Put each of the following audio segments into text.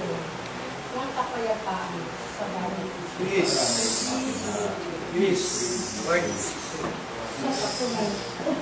kayo ng kapayapaan sa bawat isa. Yes. Yes. Sa kasunod,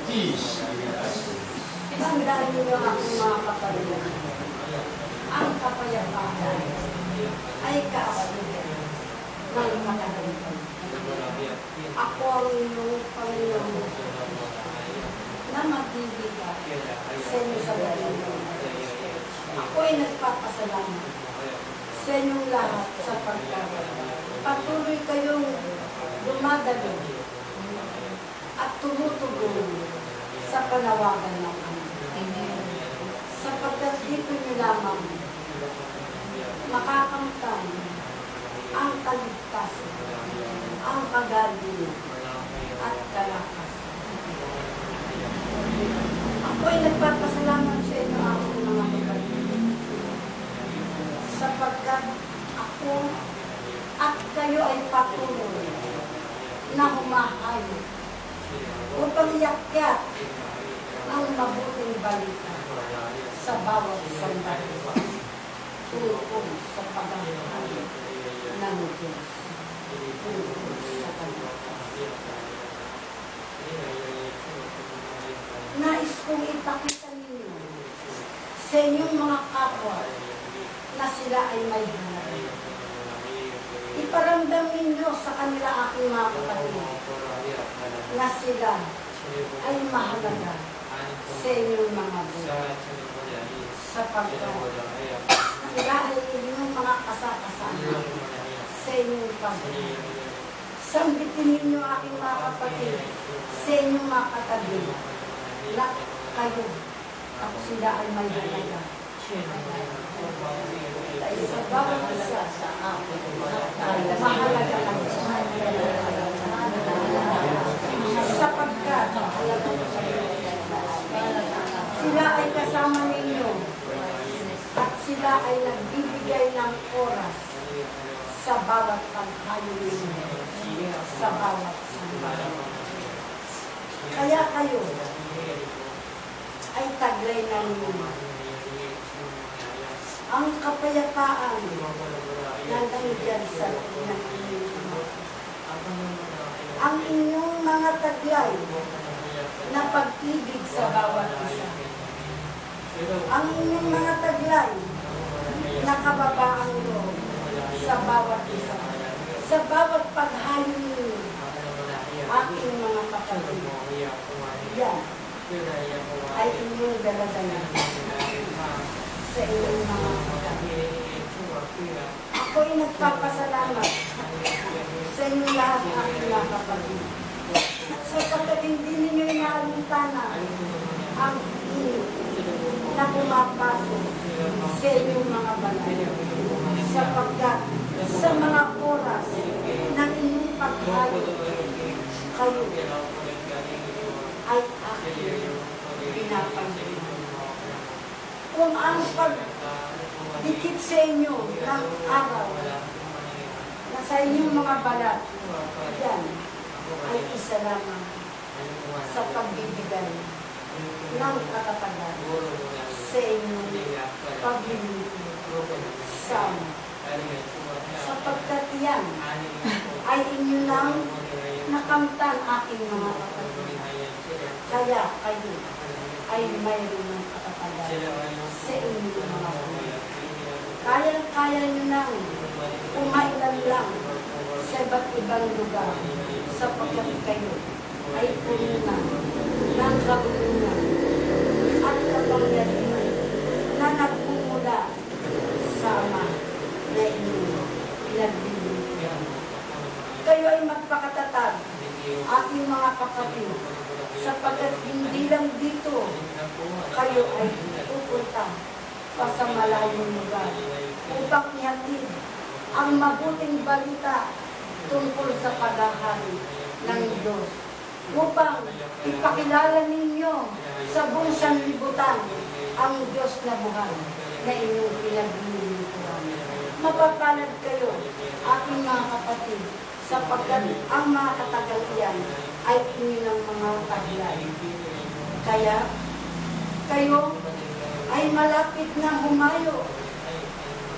tandaan niyo ang mga kapatid. Ang kapayapaan ay kaawalian ng makalimutan. Ako ang inyong Panginoong na magbibigay sa inyo sa Panginoon. Ako ay nagpapasalamat sa inyong lahat sapagkat patuloy kayong dumadalo at tumutugon sa panawagan ng Ama. Sapagkat dito nyo lamang makakamtan ang kaligtasan, ang kagalingan at kalakasan. Ako ay nagpapasalamat sa inyo aking mga kapatid sapagkat ako at kayo ay patuloy na humahayo upang iakyat ang mabuting balita sa bawat sandali tungkol sa paghahayo ng Diyos tungkol sa kaligtasan. Nais kong ipakita ninyo sa inyong mga kapwa na sila ay may hanay. Iparamdam ninyo sa kanila aking mga kapatid na sila ay mahalaga sa inyong mga buhay. Sapagkat sila ay inyong mga kasakasama sa inyong pagbuhay. Sambitin ninyo aking mga kapatid sa inyong mga katabi na kayo at sila ay may halaga. Dahil sa bawat isa sa akin, mahalaga ang sapagkat sila ay kasama ninyo at sila ay nagbibigay ng oras sa bawat paghayo ninyo, sa bawat sandali. Kaya kayo ay taglay na ninyo ang kapayapaan na nandiyan sa ng inyong mga. Ang inyong mga taglay na pag-ibig sa bawat isa. Ang inyong mga taglay na kababaang loob sa bawat isa. Sa bawat paghayo ninyo, aking mga kapatid, yan ay inyong daladala sa inyong mga kapatid. Ako ay nagpapasalamat sa inyong lahat aking mga kapatid. Sapagkat hindi ninyo inaalintana ang inyo na pumapasok sa inyong mga balay. Sapagkat sa mga oras ng inyong paghayo, kayo ay aking pinapansin. Kung ang pagdikit sa inyo ng araw na sa inyong mga balat, yan ay isa lamang sa pagbibigay ng katatagan sa inyong paglilingkod sa Ama. Sapagkat yan ay inyo nang nakamtan aking mga kapatid. Kaya kayo ay mayroon ng katatagan sa inyong mga kapatid. Kaya nyo nang umailan lang sa iba't ibang lugar sapagkat kayo ay puno na ng kabulunan at kapangyarihan na nagmumula sa Ama na inyong pinaglilingkuran. Kayo ay magpakatatag, aking mga kapatid, sapagkat hindi lang dito kayo ay pupunta pa sa malayong lugar upang ihatid ang mabuting balita tungkol sa paghahari ng Diyos, upang ipakilala ninyo sa buong sanlibutan ang Diyos na buhay na inyong pinaglilingkuran. Mapapalad kayo, aking mga kapatid, sapagkat ang mga katagalian ay inilang mga taglay. Kaya, kayo ay malapit na humayo sa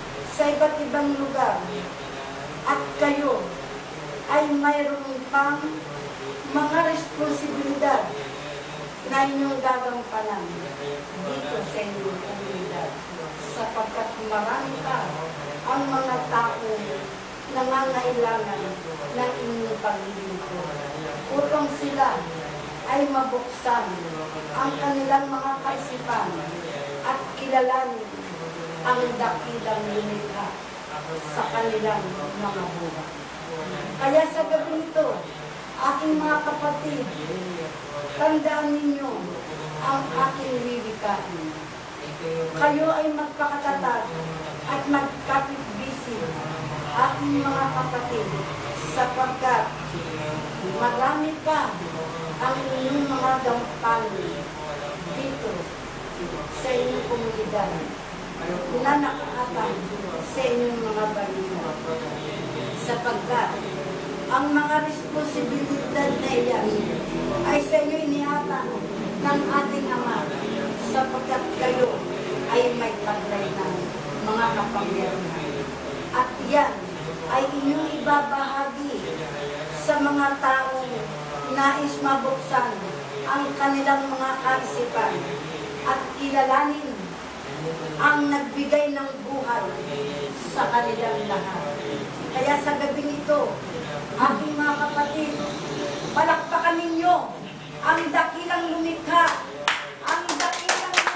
iba't ibang lugar at kayo ay mayroon pang mga responsibilidad na inyong gagampanan dito sa inyong komunidad, sapagkat marami pa ang mga taong nangangailangan ng inyong paglilingkod upang sila ay mabuksan ang kanilang mga kaisipan at kilalanin ang dakilang lumikha sa kanilang mga buhay. Kaya sa gabi ito, aking mga kapatid, tandaan ninyo ang aking wiwikain. Kayo ay magpakatatag at magkapit-bisi, aking mga kapatid, sapagkat marami pa ang inyong mga gampanin dito sa inyong komunidad na nakaatang sa inyong mga balita, sapagkat ang mga responsibilidad na iyan ay sa inyo inihatag ng ating Ama, sapagkat kayo ay may taglay ng mga kapangyarihan. At yan ay inyong ibabahagi sa mga taong nais mabuksan ang kanilang mga kaisipan at kilalanin ang nagbigay ng buhay sa kanilang lahat. Kaya sa gabing ito, aking mga kapatid, palakpakan ninyo ang dakilang lumikha, ang dakilang lumikha.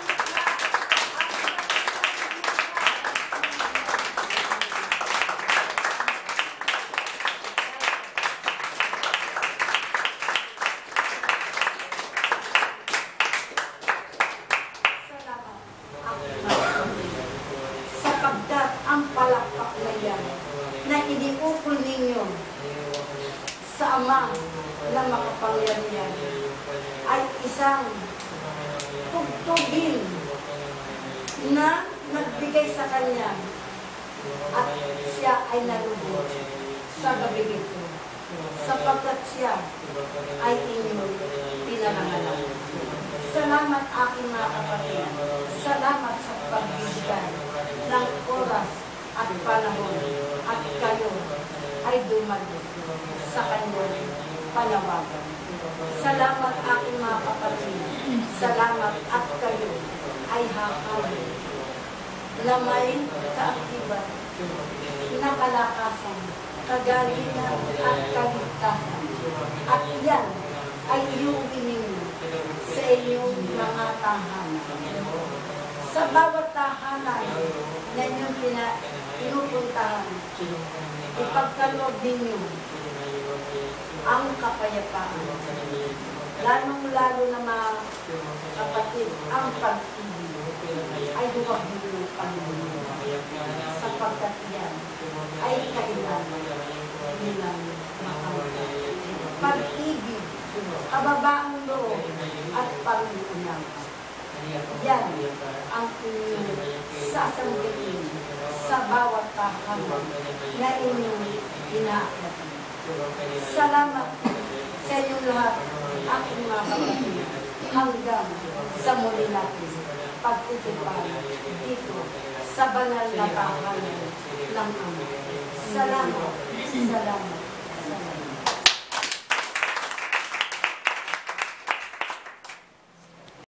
Sapagkat ang palakpak na yan na iniukol ninyo sa Ama na makapangyarihan ay isang tugtugin na nagbigay sa Kanya at siya ay nalubog sa gabi ito, sapagkat siya ay inyong pinangalan. Salamat aking mga kapatid, salamat sa pagbibigay ng oras at panahon at kayo ay dumalo sa kanyang panawagan. Salamat aking mga kapatid, salamat at kayo ay hakali na may kaakibat, nakalakasan, kagalingan at kaligtasan. At yan ay iuwi ninyo sa inyong mga tahanan. Sa bawat tahanan na inyong pinupuntahan, ipagkaloob ninyo ang kapayapaan. Lalong-lalo na mga kapatid, ang pag-ibig ay huwag ninyo Panginoon, sapagkat yan ay kailangan nilang makawala. Pag-ibig, kababaang loob at pag-iunawa. Yan ang inyong sasambihin sa bawat tahanan na inyong inaakyatin. Salamat sa inyong lahat, aking mga kapatid, hanggang sa muli natin pagtitipay dito sa banal na tahanan ng Ama. Salamat, salamat, salamat.